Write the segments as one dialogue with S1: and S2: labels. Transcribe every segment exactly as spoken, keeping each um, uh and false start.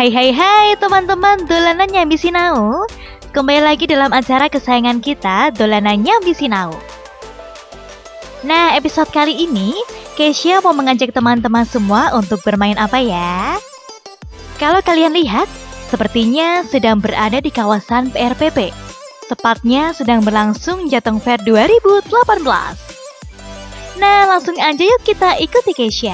S1: Hai hai hai teman-teman dolanan Nyambi Sinau. Kembali lagi dalam acara kesayangan kita, Dolanan Nyambi Sinau. Nah, episode kali ini Keisha mau mengajak teman-teman semua untuk bermain apa ya? Kalau kalian lihat, sepertinya sedang berada di kawasan P R P P. Tepatnya sedang berlangsung Jateng Fair dua ribu delapan belas. Nah, langsung aja yuk kita ikuti Keisha.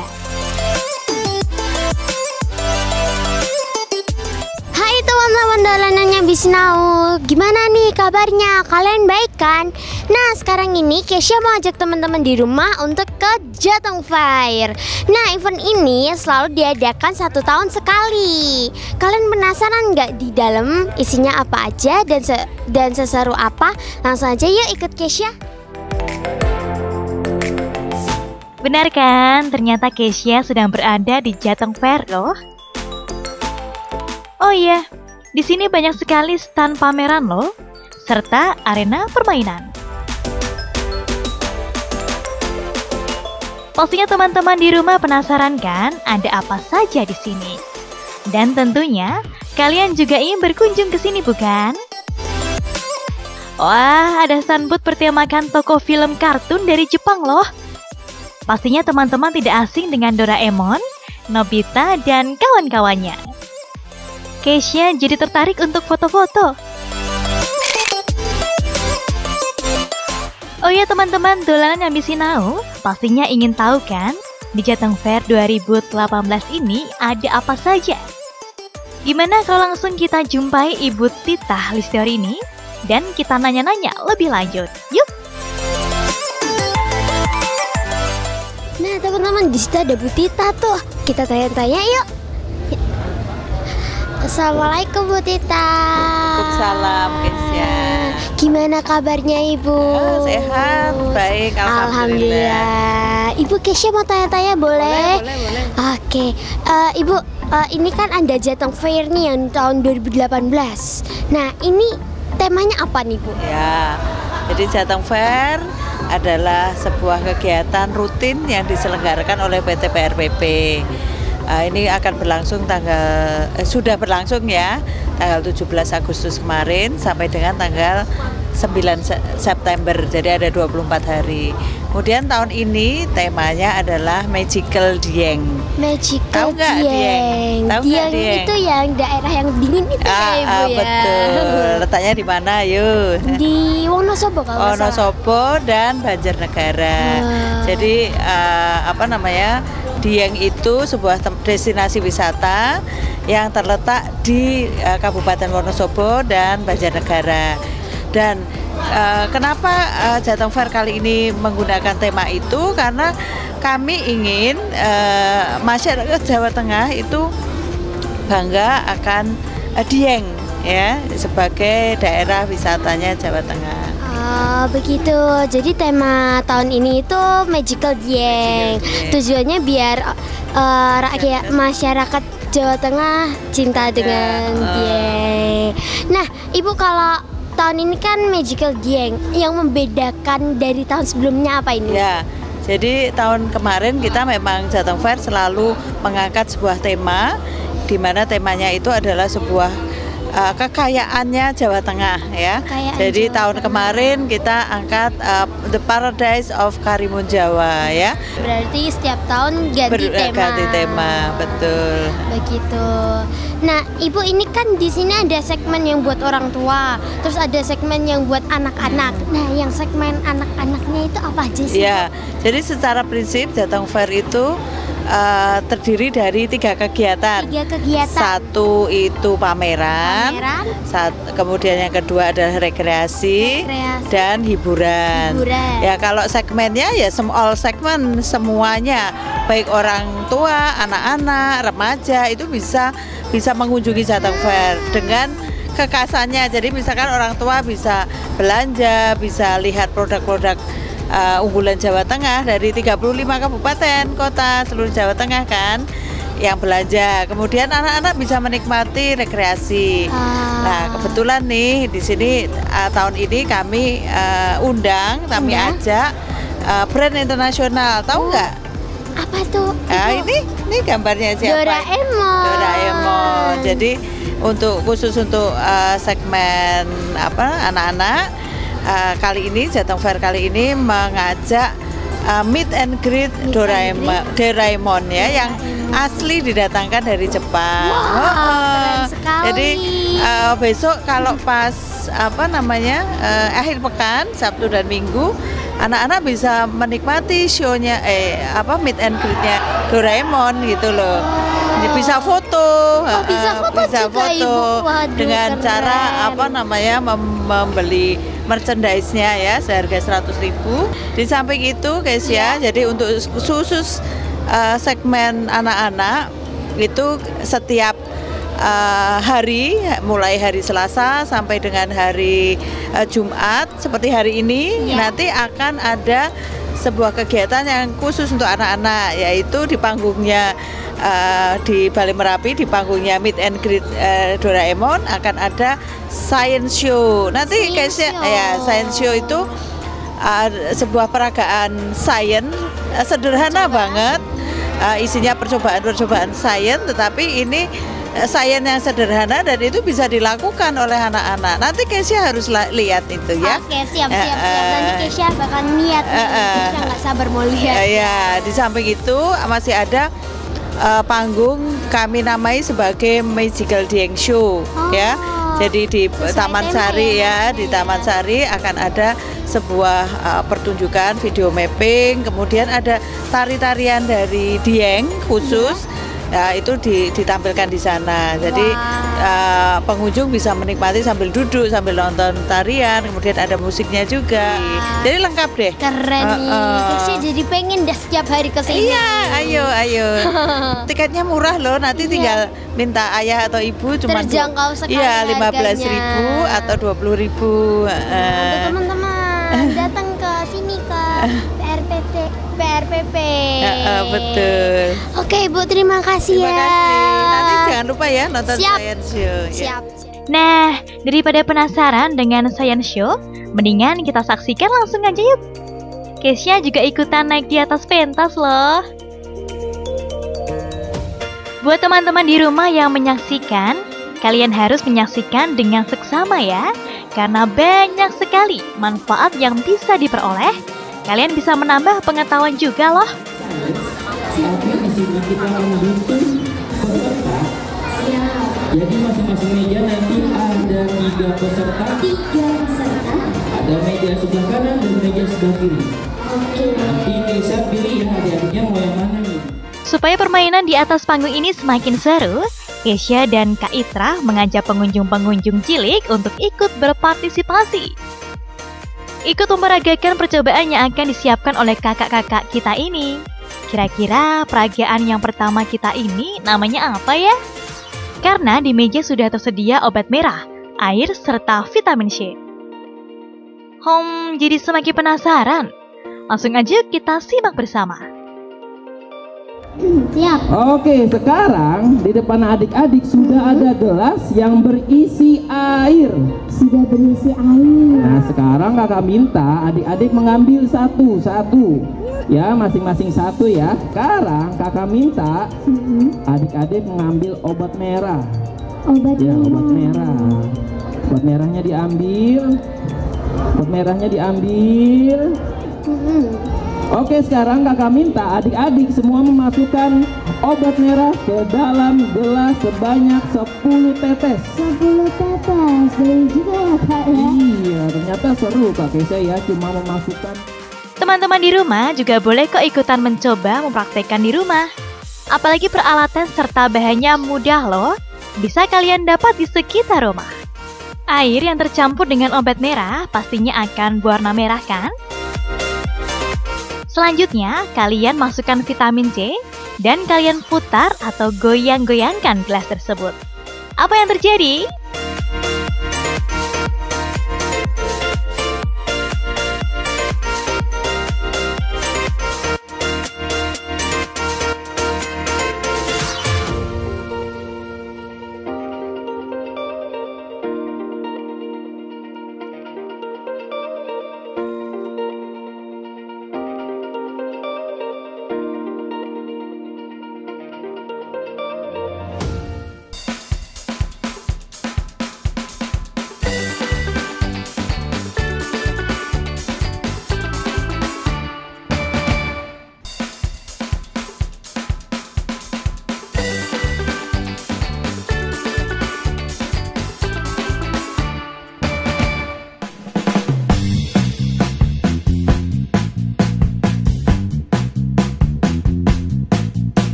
S2: Hai teman-teman Dolanan Nyambi Sinau, gimana nih kabarnya? Kalian baik kan? Nah, sekarang ini Keisha mau ajak teman-teman di rumah untuk ke Jateng Fair. Nah, event ini selalu diadakan satu tahun sekali. Kalian penasaran nggak di dalam isinya apa aja dan se dan seseru apa? Langsung aja yuk ikut Keisha.
S1: Benar kan? Ternyata Keisha sedang berada di Jateng Fair loh. Oh iya, di sini banyak sekali stand pameran loh, serta arena permainan. Pastinya teman-teman di rumah penasaran kan ada apa saja di sini? Dan tentunya kalian juga ingin berkunjung ke sini bukan? Wah, ada stand booth bertemakan tokoh film kartun dari Jepang loh. Pastinya teman-teman tidak asing dengan Doraemon, Nobita, dan kawan-kawannya. Keisha jadi tertarik untuk foto-foto. Oh ya teman-teman Dolanan Nyambi Sinau, pastinya ingin tahu kan di Jateng Fair dua ribu delapan belas ini ada apa saja? Gimana kalau langsung kita jumpai Ibu Tita Listiorini dan kita nanya-nanya lebih lanjut. Yuk!
S2: Nah teman-teman, di situ ada Bu Tita tuh. Kita tanya-tanya yuk. Assalamualaikum Bu Tita.
S3: Waalaikumsalam Keisha.
S2: Gimana kabarnya Ibu?
S3: Oh, sehat, baik, alhamdulillah.
S2: Alhamdulillah. Ibu Keisha mau tanya-tanya boleh?
S3: Boleh, boleh, boleh.
S2: Oke, uh, Ibu, uh, ini kan ada Jateng Fair nih yang tahun dua ribu delapan belas. Nah, ini temanya apa nih Bu?
S3: Ya, jadi Jateng Fair adalah sebuah kegiatan rutin yang diselenggarakan oleh P T P R P P. Uh, ini akan berlangsung tanggal eh, sudah berlangsung ya tanggal tujuh belas Agustus kemarin sampai dengan tanggal sembilan September, jadi ada dua puluh empat hari. Kemudian tahun ini temanya adalah Magical Dieng.
S2: Magical
S3: Tahu nggak
S2: Dieng.
S3: Tahu nggak
S2: Dieng
S3: Dieng?
S2: itu yang daerah yang dingin itu
S3: Ah,
S2: ya Ibu
S3: ah,
S2: ya.
S3: betul. Letaknya di mana yuk?
S2: Di Wonosobo kalau nggak salah.
S3: Wonosobo dan Banjarnegara.
S2: Ah.
S3: Jadi uh, apa namanya? Dieng itu sebuah destinasi wisata yang terletak di uh, Kabupaten Wonosobo dan Banjarnegara. Dan uh, kenapa uh, Jateng Fair kali ini menggunakan tema itu? Karena kami ingin uh, masyarakat Jawa Tengah itu bangga akan uh, Dieng ya sebagai daerah wisatanya Jawa Tengah.
S2: Oh begitu, jadi tema tahun ini itu Magical Dieng.
S3: Dieng.
S2: Tujuannya biar uh, rakyat masyarakat Jawa Tengah cinta dengan
S3: uh.
S2: Dieng. Nah Ibu, kalau tahun ini kan Magical Dieng, yang membedakan dari tahun sebelumnya apa ini?
S3: Ya, jadi tahun kemarin kita memang Jateng Fair selalu mengangkat sebuah tema, di mana temanya itu adalah sebuah uh, kekayaannya Jawa Tengah ya.
S2: Kekayaan
S3: Jadi
S2: Jawa
S3: tahun
S2: Tengah.
S3: kemarin kita angkat uh, The Paradise of Karimun Jawa ya.
S2: Berarti setiap tahun ganti
S3: Ber-
S2: tema.
S3: Ganti tema, betul.
S2: Begitu. Nah, Ibu, ini kan di sini ada segmen yang buat orang tua, terus ada segmen yang buat anak-anak. Nah, yang segmen anak-anaknya itu apa aja sih?
S3: Ya, jadi secara prinsip Jateng Fair itu uh, terdiri dari tiga kegiatan.
S2: Tiga kegiatan.
S3: Satu itu pameran,
S2: Pameran.
S3: Sat- kemudian yang kedua adalah rekreasi,
S2: Rekreasi.
S3: dan hiburan.
S2: Hiburan.
S3: Ya kalau segmennya ya sem- all segmen semuanya, baik orang tua, anak-anak, remaja itu bisa bisa mengunjungi Jateng Fair dengan kekasannya. Jadi misalkan orang tua bisa belanja, bisa lihat produk-produk uh, unggulan Jawa Tengah dari tiga puluh lima kabupaten kota seluruh Jawa Tengah kan yang belanja. Kemudian anak-anak bisa menikmati rekreasi.
S2: Ah.
S3: Nah, kebetulan nih di sini uh, tahun ini kami uh, undang, kami
S2: Undang?
S3: ajak uh, brand internasional. Tahu nggak?
S2: Apa tuh?
S3: Nah,
S2: Ibu?
S3: ini ini gambarnya siapa?
S2: Doraemon.
S3: Doraemon. Jadi untuk khusus untuk uh, segmen apa anak-anak uh, kali ini Jateng Fair kali ini mengajak uh, meet and greet
S2: Meet
S3: Doraemon,
S2: and
S3: Doraemon ya yang asli didatangkan dari Jepang.
S2: Wow,
S3: Oh,
S2: keren sekali.
S3: Jadi uh, besok kalau pas apa namanya uh, akhir pekan Sabtu dan Minggu anak-anak bisa menikmati show-nya eh apa meet and greet-nya Doraemon gitu loh. Jadi bisa foto,
S2: Oh, bisa
S3: uh,
S2: foto
S3: bisa
S2: juga,
S3: foto
S2: Ibu. Waduh,
S3: dengan
S2: keren.
S3: cara apa namanya mem- membeli merchandise-nya ya seharga seratus ribu. Di samping itu guys ya, jadi untuk khusus uh, segmen anak-anak itu setiap uh, hari mulai hari Selasa sampai dengan hari uh, Jumat seperti hari ini
S2: Ya.
S3: nanti akan ada sebuah kegiatan yang khusus untuk anak-anak yaitu di panggungnya uh, di Balai Merapi di panggungnya Meet and Greet uh, Doraemon akan ada science show. Nanti
S2: Science
S3: guysnya
S2: show.
S3: ya science show itu uh, sebuah peragaan sains uh, sederhana banget. Uh, isinya percobaan-percobaan sains tetapi ini uh, sains yang sederhana dan itu bisa dilakukan oleh anak-anak. Nanti Kesia harus la- lihat itu ya.
S2: Oke, siap, siap,
S3: Eh,
S2: siap. Nanti
S3: eh.
S2: Keisha bakal niat nih.
S3: Eh, eh.
S2: Keisha nggak sabar mau lihat.
S3: Ya, ya, di samping itu masih ada uh, panggung kami namai sebagai Magical Dieng Show
S2: Oh,
S3: ya. Jadi di
S2: sesuai
S3: Taman
S2: tema
S3: Sari
S2: ya,
S3: ya, di
S2: namanya
S3: Taman
S2: ya.
S3: Sari akan ada sebuah uh, pertunjukan video mapping, kemudian ada tari-tarian dari Dieng khusus. Ya, itu di- ditampilkan di sana. Jadi uh, pengunjung bisa menikmati sambil duduk, sambil nonton tarian, kemudian ada musiknya juga. Jadi lengkap deh.
S2: Keren nih.
S3: Uh, uh.
S2: Keisha jadi pengen dah setiap hari ke sini.
S3: Iya, ayo, ayo. Tiketnya murah loh. Nanti
S2: Iya.
S3: tinggal minta ayah atau ibu cuma
S2: Terjangkau sekali
S3: Iya, lima belas ribu
S2: harganya.
S3: atau dua puluh ribu.
S2: Untuk teman-teman datang ke sini ke P R P T P R P P.
S3: betul.
S2: Oke, Ibu, terima kasih
S3: Terima
S2: ya.
S3: kasih. Nanti jangan lupa ya nonton
S2: Siap.
S3: science show. ya.
S2: Siap.
S1: Nah, daripada penasaran dengan science show, mendingan kita saksikan langsung aja yuk. Kesia juga ikutan naik di atas pentas loh. Buat teman-teman di rumah yang menyaksikan, kalian harus menyaksikan dengan seksama ya, karena banyak sekali manfaat yang bisa diperoleh. Kalian bisa menambah pengetahuan juga loh.
S4: Tapi di sini kita membentuk peserta. Jadi masing-masing meja nanti ada tiga peserta.
S2: Tiga peserta.
S4: Ada meja sebelah kanan dan meja sebelah kiri.
S2: Oke.
S4: Nanti Keisha pilih ya adik-adiknya mau yang mana nih.
S1: Supaya permainan di atas panggung ini semakin seru, Kesia dan Kak Itra mengajak pengunjung-pengunjung cilik untuk ikut berpartisipasi. Ikut memperagakan percobaan yang akan disiapkan oleh kakak-kakak kita ini. Kira-kira peragaan yang pertama kita ini namanya apa ya? Karena di meja sudah tersedia obat merah, air, serta vitamin C. Hmm, jadi semakin penasaran. Langsung aja kita simak bersama.
S2: Siap.
S4: Oke, sekarang di depan adik-adik sudah ada gelas yang berisi air.
S2: Sudah berisi air.
S4: Nah, sekarang kakak minta adik-adik mengambil satu-satu. Ya, masing-masing satu ya. Sekarang kakak minta adik-adik mengambil obat merah.
S2: Obat
S4: Ya, obat merah. Obat merahnya diambil. Obat merahnya diambil. Oke, sekarang kakak minta adik-adik semua memasukkan obat merah ke dalam gelas sebanyak sepuluh tetes.
S2: sepuluh tetes. Boleh juga ya, Kak ya?
S4: Iya, ternyata seru Kak Keisha ya, cuma memasukkan.
S1: Teman-teman di rumah juga boleh kok ikutan mencoba mempraktekkan di rumah. Apalagi peralatan serta bahannya mudah loh, bisa kalian dapat di sekitar rumah. Air yang tercampur dengan obat merah pastinya akan berwarna merah kan? Selanjutnya, kalian masukkan vitamin C dan kalian putar atau goyang-goyangkan gelas tersebut. Apa yang terjadi?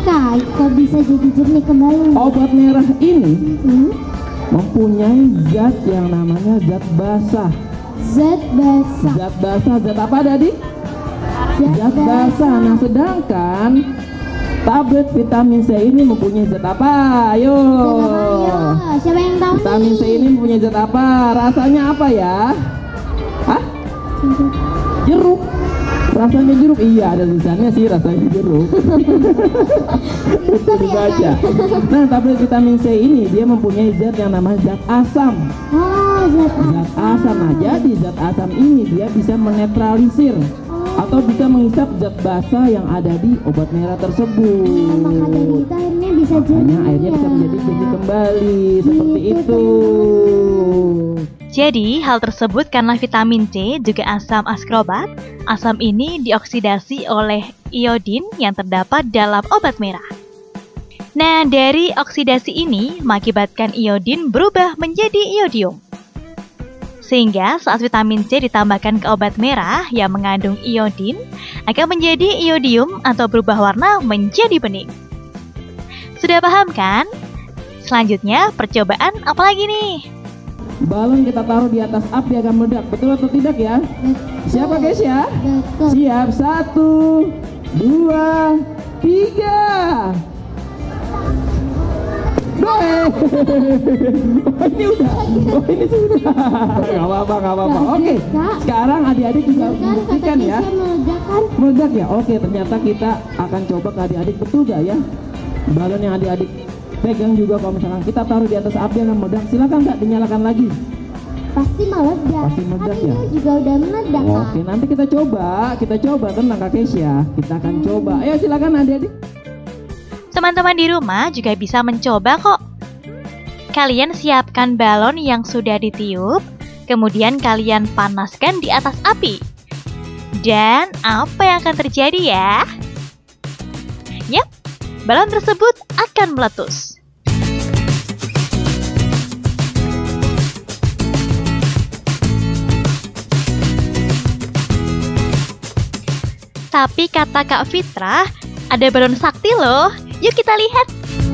S2: Kak? Kok bisa jadi jernih kembali?
S4: Obat merah ini
S2: Hmm?
S4: mempunyai zat yang namanya zat basah.
S2: Zat basah.
S4: Zat basah, zat apa tadi? Zat basah. Nah, sedangkan tablet vitamin C ini mempunyai zat apa? Ayo.
S2: Ayo, siapa yang tahu
S4: Vitamin
S2: nih?
S4: C ini mempunyai zat apa? Rasanya apa ya? Hah? Jeruk. Rasanya jeruk. Iya, ada tulisannya sih rasanya jeruk. Itu dibaca. Nah, tablet vitamin C ini dia mempunyai zat yang namanya zat asam.
S2: Oh, zat
S4: Zat asam. Nah, jadi zat asam ini dia bisa menetralisir atau bisa menghisap zat basah yang ada di obat merah tersebut.
S2: Maka dari itu akhirnya bisa
S4: Makanya
S2: jernih
S4: airnya
S2: ya.
S4: bisa menjadi jernih kembali seperti
S2: Gitu,
S4: itu.
S1: Jadi, hal tersebut karena vitamin C juga asam askorbat. Asam ini dioksidasi oleh iodin yang terdapat dalam obat merah. Nah, dari oksidasi ini mengakibatkan iodin berubah menjadi iodium. Sehingga saat vitamin C ditambahkan ke obat merah yang mengandung iodin, akan menjadi iodium atau berubah warna menjadi bening. Sudah paham kan? Selanjutnya, percobaan apa lagi nih?
S4: Balon kita taruh di atas api akan meledak, betul atau tidak ya? Siapa guys ya?
S2: Betul.
S4: Siap, satu, dua, tiga. Doi. Oh, ini udah, oh ini sudah. Gak apa-apa, gak apa-apa. Oke, sekarang adik-adik juga harus
S2: Kan kata
S4: membuktikan ya.
S2: Keisha meledak kan?
S4: Meledak ya? Oke, ternyata kita akan coba ke adik-adik, betul gak ya? Balon yang adik-adik pegang juga kalau misalkan kita taruh di atas api akan meledak. Silakan Kak, dinyalakan lagi.
S2: Pasti meledak.
S4: Pasti meledak
S2: kan
S4: ya?
S2: ini juga udah meledak Kak.
S4: Oke, nanti kita coba, kita coba tenang Kak Keisha. Kita akan coba. Ayo silakan adik-adik.
S1: Teman-teman di rumah juga bisa mencoba kok. Kalian siapkan balon yang sudah ditiup, kemudian kalian panaskan di atas api. Dan apa yang akan terjadi ya? Yap, balon tersebut akan meletus. Tapi kata Kak Fitra, ada balon sakti loh. Yuk kita lihat.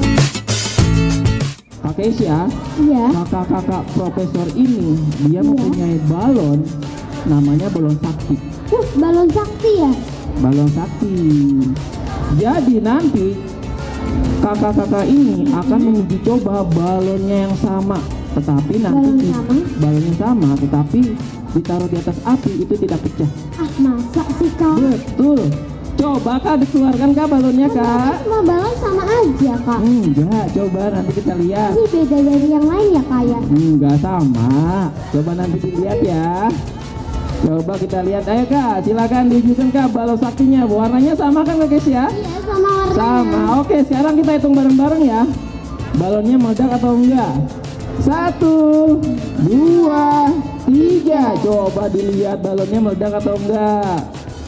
S4: Kak Keisha,
S2: Iya.
S4: kakak-kakak profesor ini dia
S2: Iya.
S4: mempunyai balon namanya balon sakti.
S2: Uh, balon sakti ya?
S4: Balon sakti. Jadi nanti kakak-kakak ini akan menguji coba balonnya yang sama, tetapi nanti
S2: Balon
S4: di-
S2: sama?
S4: balonnya sama, tetapi ditaruh di atas api itu tidak pecah.
S2: Ah, masa sih Kak?
S4: Betul. Coba Kak dikeluarkan Kak balonnya Kak.
S2: Semua balon sama aja Kak.
S4: Enggak, coba nanti kita lihat.
S2: Ini beda dari yang lain ya Kak ya?
S4: Enggak sama. Coba nanti dilihat ya. Coba kita lihat. Ayo Kak, silakan diwujudkan Kak balon saktinya. Warnanya sama kan Kak guys ya?
S2: Iya, sama warnanya.
S4: Sama. Oke, sekarang kita hitung bareng-bareng ya. Balonnya meledak atau enggak? Satu, dua, tiga. Coba dilihat balonnya meledak atau enggak.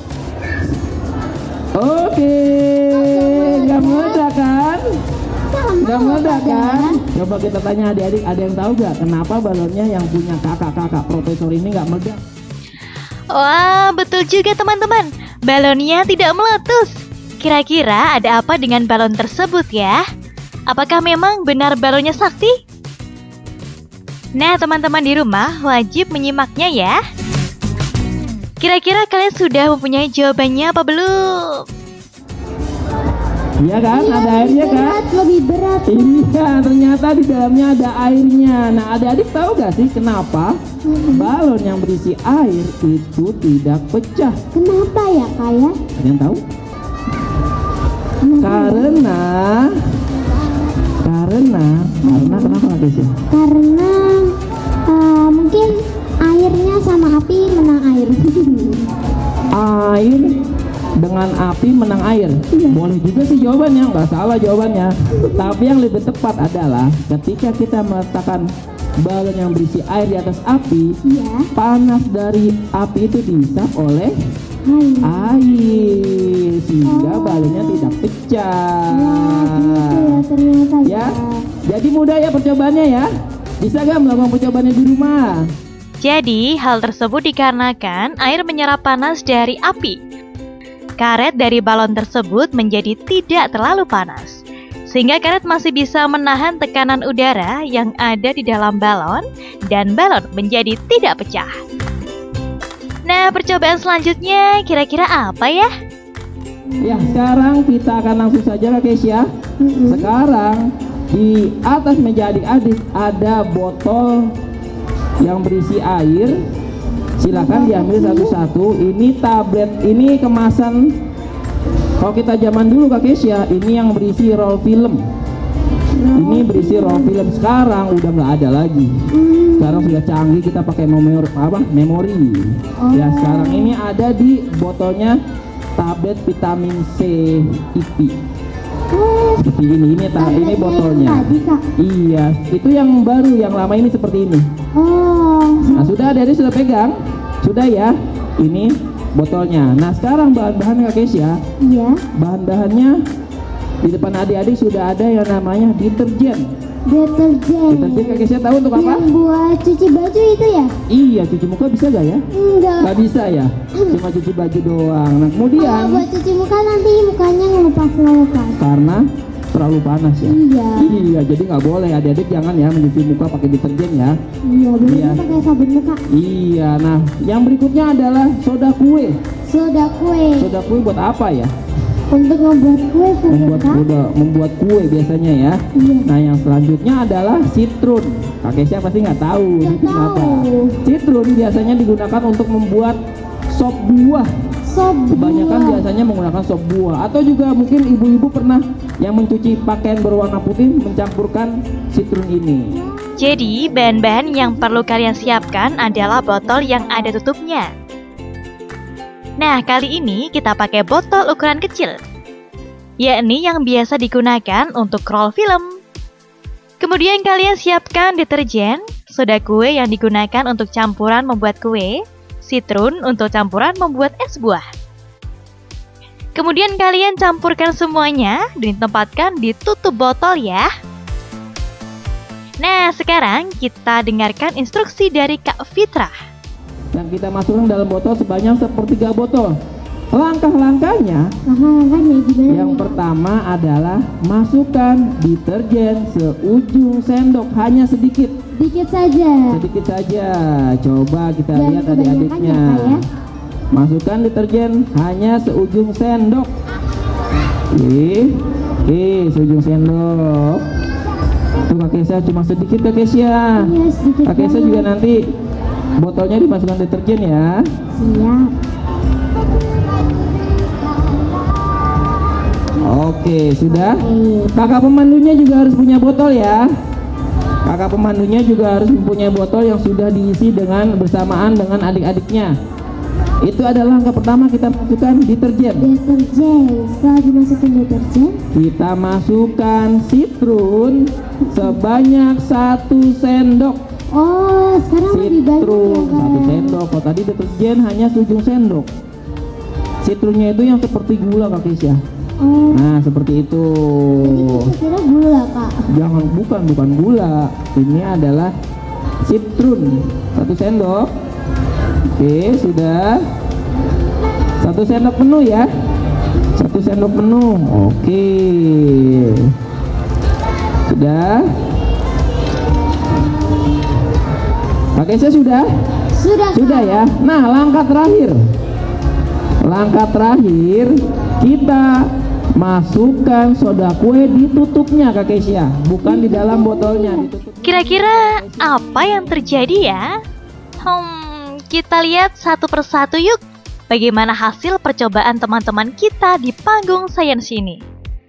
S4: Oke, nggak meledak kan?
S2: Sama.
S4: Nggak meledak
S2: Kak.
S4: kan? Coba kita tanya adik-adik, ada yang tahu nggak kenapa balonnya yang punya kakak-kakak profesor ini nggak meledak?
S1: Wah, betul juga teman-teman. Balonnya tidak meletus. Kira-kira ada apa dengan balon tersebut ya? Apakah memang benar balonnya sakti? Nah, teman-teman di rumah wajib menyimaknya ya. Kira-kira kalian sudah mempunyai jawabannya apa belum?
S4: Iya kan?
S2: Iya,
S4: Ada
S2: lebih
S4: airnya kan?
S2: berat, lebih berat.
S4: Iya, ternyata di dalamnya ada airnya. Nah, adik-adik tahu gak sih kenapa balon yang berisi air itu tidak pecah?
S2: Kenapa ya Kak ya?
S4: Ada yang tahu?
S2: Kenapa?
S4: Karena karena karena kenapa guys ya?
S2: Karena eh, mungkin airnya sama api menang air.
S4: Air dengan api menang air. Boleh juga sih jawabannya, nggak salah jawabannya. Tapi yang lebih tepat adalah ketika kita meletakkan balon yang berisi air di atas api,
S2: Iya.
S4: panas dari api itu dihisap oleh
S2: Air.
S4: air sehingga
S2: Oh.
S4: balonnya tidak pecah.
S2: Wah, gitu ya ternyata ya.
S4: Ya, jadi mudah ya percobaannya ya. Bisa gak melakukan percobaannya di rumah?
S1: Jadi, hal tersebut dikarenakan air menyerap panas dari api. karet dari balon tersebut menjadi tidak terlalu panas, sehingga karet masih bisa menahan tekanan udara yang ada di dalam balon dan balon menjadi tidak pecah. Nah, percobaan selanjutnya kira-kira apa ya?
S4: Ya, sekarang kita akan langsung saja Kak Kesya.
S2: Mm-mm.
S4: Sekarang di atas meja adik-adik ada botol yang berisi air. Silakan diambil satu-satu. Ini tablet, ini kemasan. Kalau kita zaman dulu Kak Kesya, ini yang berisi roll film. Ini berisi roll film. Sekarang udah nggak ada lagi. Sekarang sudah canggih, kita pakai memori apa? Memori. Ya, sekarang ini ada di botolnya tablet vitamin C I P. Seperti ini, ini ta ini botolnya.
S2: Tadi, Kak.
S4: Iya, itu yang baru, yang lama ini seperti ini.
S2: Oh.
S4: Nah, sudah adik-adik sudah pegang? Sudah ya? Ini botolnya. Nah, sekarang bahan-bahan Kak Kesya.
S2: Iya.
S4: Bahan-bahannya di depan adik-adik sudah ada yang namanya deterjen.
S2: Deterjen.
S4: Deterjen Kak Kesya tahu untuk apa?
S2: Yang buat cuci baju itu ya?
S4: Iya, cuci muka bisa gak ya?
S2: Enggak.
S4: Gak bisa ya? Cuma cuci baju doang. Nah, kemudian
S2: Kalau buat cuci muka nanti mukanya ngelupas-ngelupas.
S4: karena terlalu panas ya.
S2: Iya.
S4: Iya, jadi nggak boleh adik-adik jangan ya mencuci muka pakai deterjen ya.
S2: Iya,
S4: Iya.
S2: biasanya pakai sabun muka.
S4: Iya, nah yang berikutnya adalah soda kue.
S2: Soda kue.
S4: Soda kue buat apa ya?
S2: Untuk membuat kue
S4: Membuat
S2: ternyata.
S4: soda, membuat kue biasanya ya.
S2: Iya.
S4: Nah yang selanjutnya adalah citrun. Kak Kesya pasti nggak tahu
S2: Nggak
S4: itu apa.
S2: tahu.
S4: Citrun biasanya digunakan untuk membuat sop buah.
S2: Sop
S4: Kebanyakan
S2: buah.
S4: biasanya menggunakan sop buah. Atau juga mungkin ibu-ibu pernah yang mencuci pakaian berwarna putih mencampurkan citrun ini.
S1: Jadi, bahan-bahan yang perlu kalian siapkan adalah botol yang ada tutupnya. Nah, kali ini kita pakai botol ukuran kecil, yakni yang biasa digunakan untuk roll film. Kemudian kalian siapkan deterjen, soda kue yang digunakan untuk campuran membuat kue, citrun untuk campuran membuat es buah. Kemudian kalian campurkan semuanya dan ditempatkan di tutup botol ya. Nah, sekarang kita dengarkan instruksi dari Kak Fitrah.
S4: Dan kita masukkan dalam botol sebanyak sepertiga botol. Langkah-langkahnya
S2: Langkah-langkahnya gimana?
S4: yang
S2: nih?
S4: pertama adalah masukkan deterjen seujung sendok, hanya sedikit.
S2: Dikit saja.
S4: Sedikit saja. Coba kita
S2: Jangan
S4: lihat
S2: kebanyakan
S4: adik-adiknya.
S2: ya, Kak, ya.
S4: Masukkan deterjen hanya seujung sendok. Oke, oke, seujung sendok. Tuh Kak Kesya cuma sedikit Kak Kesya.
S2: Iya, sedikit
S4: Kak Kesya
S2: banget.
S4: juga nanti botolnya dimasukkan deterjen ya.
S2: Siap.
S4: Oke, sudah.
S2: Oke.
S4: Kakak pemandunya juga harus punya botol ya. Kakak pemandunya juga harus mempunyai botol yang sudah diisi dengan bersamaan dengan adik-adiknya. Itu adalah langkah pertama, kita masukkan deterjen.
S2: Deterjen. Setelah dimasukkan deterjen,
S4: Kita masukkan citrun sebanyak satu sendok.
S2: oh sekarang lebih banyak ya
S4: Citrun
S2: Kak.
S4: satu sendok. Kalau tadi deterjen hanya seujung sendok. Citrunnya itu yang seperti gula Kak Kesya.
S2: Oh,
S4: Nah seperti itu.
S2: saya kira gula Kak.
S4: Jangan, bukan bukan gula. Ini adalah citrun satu sendok. Oke, sudah. Satu sendok penuh ya. Satu sendok penuh. Oke. Sudah. Pakai saya sudah?
S2: Sudah.
S4: Sudah ya. Nah, langkah terakhir. Langkah terakhir kita masukkan soda kue di tutupnya Kak Kesya, bukan di dalam botolnya, ditutup.
S1: Kira-kira apa yang terjadi ya? Hmm, kita lihat satu persatu yuk. Bagaimana hasil percobaan teman-teman kita di panggung sains ini?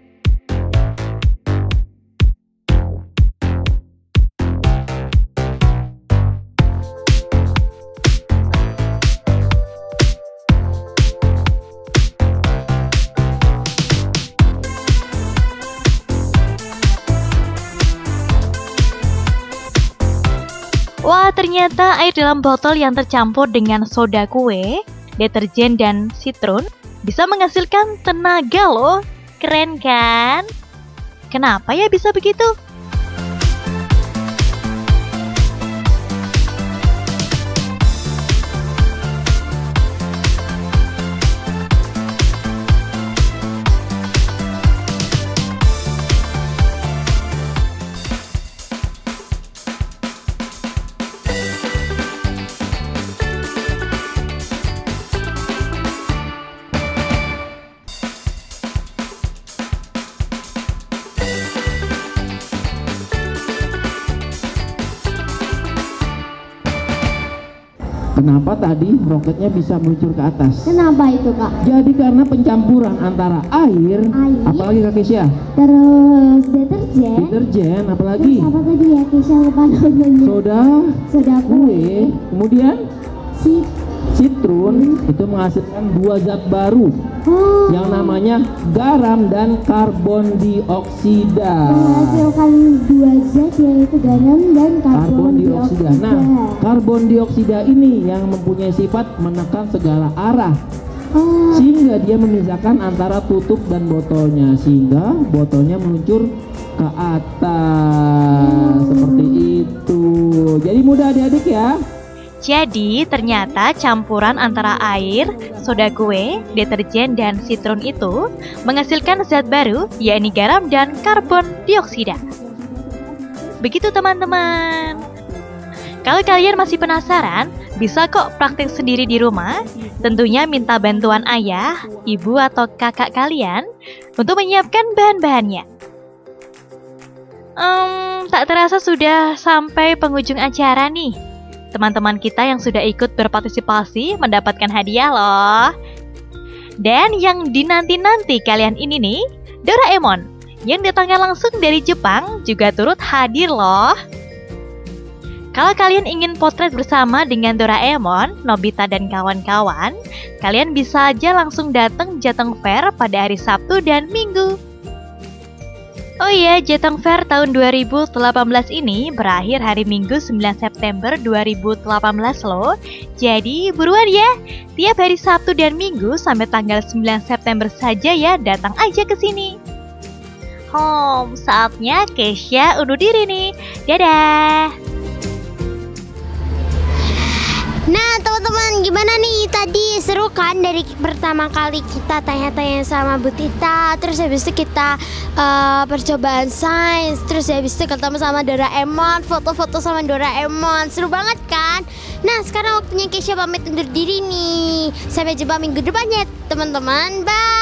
S1: Wah, ternyata air dalam botol yang tercampur dengan soda kue, deterjen, dan citrun bisa menghasilkan tenaga loh. Keren kan? Kenapa ya bisa begitu?
S4: Kenapa tadi roketnya bisa meluncur ke atas?
S2: Kenapa itu kak?
S4: Jadi karena pencampuran antara air,
S2: Air.
S4: apalagi Kak Kesya?
S2: Terus deterjen.
S4: Deterjen, apalagi?
S2: Terus apa tadi ya Kesha lupa namanya?
S4: Soda,
S2: Soda
S4: kue, kemudian
S2: Si.
S4: sitrun itu menghasilkan dua zat baru
S2: Oh.
S4: yang namanya garam dan karbon dioksida.
S2: Menghasilkan dua zat yaitu garam dan
S4: Karbon
S2: karbon
S4: dioksida.
S2: dioksida.
S4: Nah, karbon dioksida ini yang mempunyai sifat menekan segala arah
S2: Oh.
S4: sehingga dia memisahkan antara tutup dan botolnya sehingga botolnya meluncur ke atas seperti itu. Jadi mudah adik-adik ya.
S1: Jadi ternyata campuran antara air, soda kue, deterjen, dan sitrun itu menghasilkan zat baru, yakni garam dan karbon dioksida. Begitu teman-teman. Kalau kalian masih penasaran, bisa kok praktik sendiri di rumah. Tentunya minta bantuan ayah, ibu, atau kakak kalian untuk menyiapkan bahan-bahannya. Um, tak terasa sudah sampai penghujung acara nih. Teman-teman kita yang sudah ikut berpartisipasi mendapatkan hadiah loh. Dan yang dinanti-nanti kalian ini nih, Doraemon yang datangnya langsung dari Jepang juga turut hadir loh. Kalau kalian ingin potret bersama dengan Doraemon, Nobita, dan kawan-kawan, kalian bisa aja langsung datang Jateng Fair pada hari Sabtu dan Minggu. Oh iya, Jateng Fair tahun dua ribu delapan belas ini berakhir hari Minggu sembilan September dua ribu delapan belas loh. Jadi buruan ya, tiap hari Sabtu dan Minggu sampai tanggal sembilan September saja ya, datang aja ke sini. Home, saatnya Kesha undur diri nih. Dadah.
S2: Nah teman-teman, gimana nih tadi, seru kan dari pertama kali kita tanya-tanya sama Bu Tita, terus habis itu kita uh, percobaan sains, terus habis itu ketemu sama Doraemon, foto-foto sama Doraemon, seru banget kan? Nah sekarang waktunya Kesha pamit undur diri nih. Sampai jumpa minggu depan ya teman-teman, bye.